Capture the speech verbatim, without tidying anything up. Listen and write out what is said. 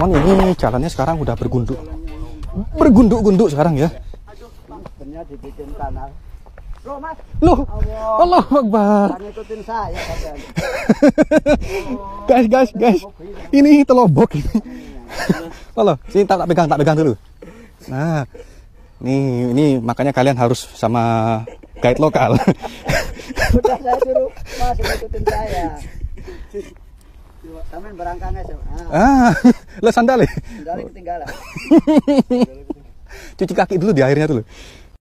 Cuman ini jalannya sekarang udah bergunduk. Bergunduk-gunduk sekarang ya. Sebenarnya dibikin kanal. Loh, Mas. Loh. Allah Akbar. Ngikutin saya kalian. Guys, guys, guys. Ini telobok ini. Halo, sini tak, tak pegang, tak pegang dulu. Nah, nih, ini makanya kalian harus sama guide lokal. Udah saya suruh Mas ngikutin saya. Tamen berangkangnya coba. Ah, lah sandal ya? Sandalnya ketinggalan. Cuci kaki dulu di airnya dulu.